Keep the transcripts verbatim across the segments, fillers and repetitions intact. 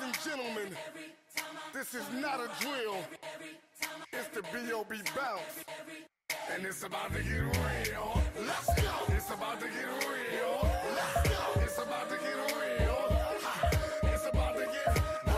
and gentlemen, this is not a drill. It's the B O B bounce. And it's about to get real. Let's go. It's about to get real. Let's go. It's about to get real. It's about to get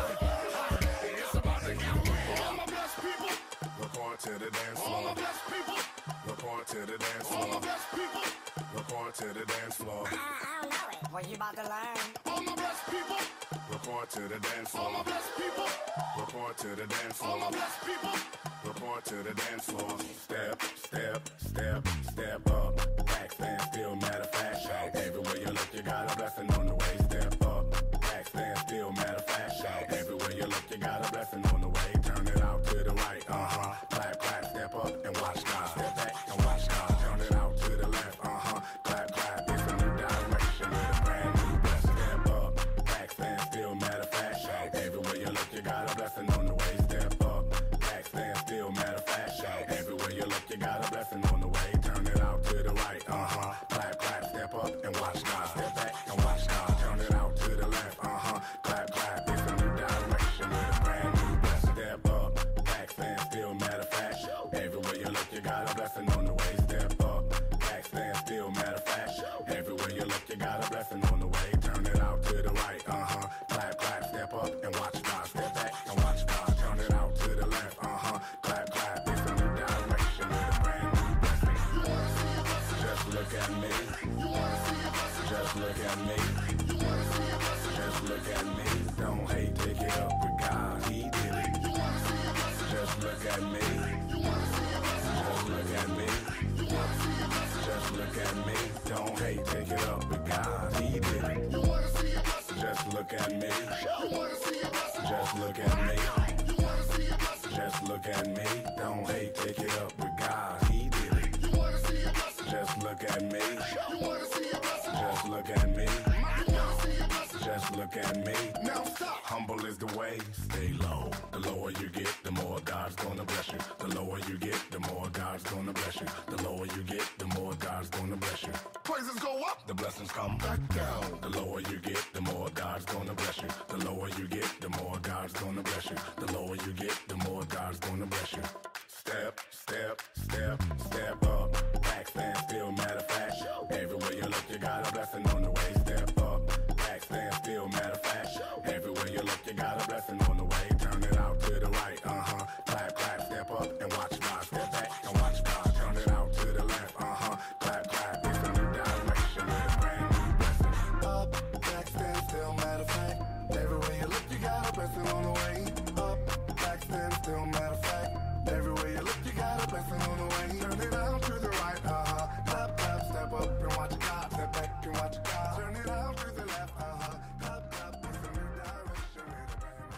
It's about to get real. All my blessed people. Report to the dance floor. All my blessed people. Report to the dance floor. All my blessed people. Report to the dance floor. I, I don't know it. What you about to learn? All my blessed people. Report to the dance floor. All my blessed people. Report to the dance floor. All my blessed people. Report to the dance floor. Step, step, step, step up. Back stand still, matter of fact. Everywhere you look, you got a blessing on the way. Step up. Back stand still, matter of fact. Everywhere you look, you got a blessing on the way. Turn it out to the right. Uh huh. Clap, clap, step up and watch God. Step back and watch God. Turn it out to the left. Uh huh. Clap, clap. It's a new direction with a brand new blessing. Step up. Back stand still, matter of fact. Everywhere you look, you got a blessing on the way. Step up. Back stand still, matter of fact. Everywhere you look, you got a blessing on the way. Turn it out to the right. Uh huh. Clap, clap, step up and watch God. Step back and watch God. Turn it out to the left. Uh huh. Clap, clap. It's a new direction with a brand new blessing. Step up. Back stand still, matter of fact. Everywhere you look, you got a blessing on the way. Step up. Back stand still, matter of fact. Everywhere you look, you got a blessing on the way. Turn it out to the right. Uh huh. Clap, clap, step up and watch God. Step back and watch God. Turn it out to the left. Uh huh. Clap, clap. It's a new direction with a brand new blessing. You wanna see a blessing? Just look at me. You wanna see a blessing? Just look at me. You wanna see a blessing? Just look at me. Don't hate, take it up with God. He did it. You wanna see a blessing? Just look at me. You wanna see a blessing? Just look at me. You wanna see a blessing? Just look at me. Don't hate, take it up with God. He did it. You wanna see a blessing? Just look at me. You wanna see a blessing? Just look at me. You wanna see a blessing? Just look at me. Don't hate, take it up with God. He did it. You wanna see a blessing? Just look at me. You wanna see a blessing? Just look at me. You wanna see a blessing? Just look at me. Now stop. Humble is the way. Stay low. The lower you get, the more God's gonna bless you. The lower you get, the more God's gonna bless you. The lower you get, the more God's gonna bless you. Praises go up, the blessings come back down. The lower you get, the more God's gonna bless you. The lower you get, the more God's gonna bless you. The lower you get, the more God's gonna bless you. Step, step, step, step up. Back stand still, matter of fact. Everywhere you look, you got a blessing on the way. Step up. Back stand still, matter of fact. Everywhere you look, you got a blessing on the way. Turn it out to the right. Uh huh. Clap, clap, step up and watch God. Step back and watch God. Turn it out to the left. Uh huh. Clap, clap. It's a new direction with a brand new blessing. Up, back stand still, matter of fact. Everywhere you look, you got a blessing on the way. Up, back stand still, matter of fact. Everywhere you look, you got a blessing on the way. Turn it out to the right. Uh huh. Clap, clap, step up and watch God. Step back and watch God. Turn it out to the left. Uh huh. Clap, clap. It's a new direction with a brand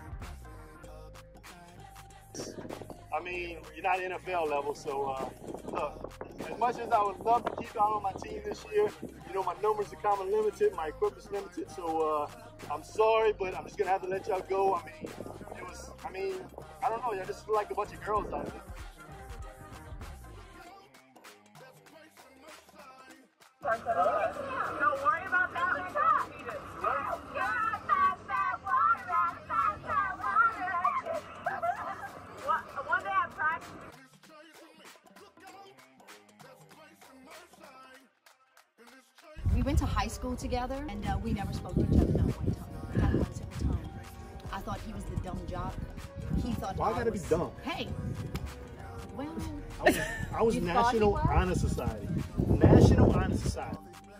new blessing. Up, I mean, you're not N F L level, so uh, look, as much as I would love to keep out on my team this year, you know, my numbers are kind of limited, my equipment's limited, so uh, I'm sorry, but I'm just going to have to let y'all go. I mean, it was, I mean, I don't know, y'all just feel like a bunch of girls out there. Don't worry about that. We're not. You're out that bad water, out that bad water. One, one day I practice. We went to high school together, and uh, we never spoke to each other, not one time. Not one single time. I thought he was the dumb jock. He thought Why I gotta was, be dumb? Hey. Well, I was, I was You thought he National was? Honor Society. National Honor Society.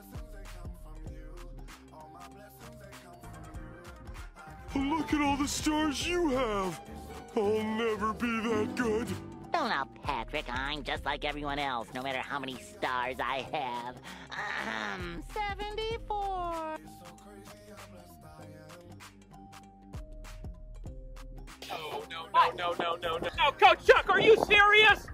Look at all the stars you have. I'll never be that good. Oh, now, Patrick, I'm just like everyone else, no matter how many stars I have. Um, seventy-four. Oh, no, no, no, no, no, no. No, Coach Chuck, are you serious?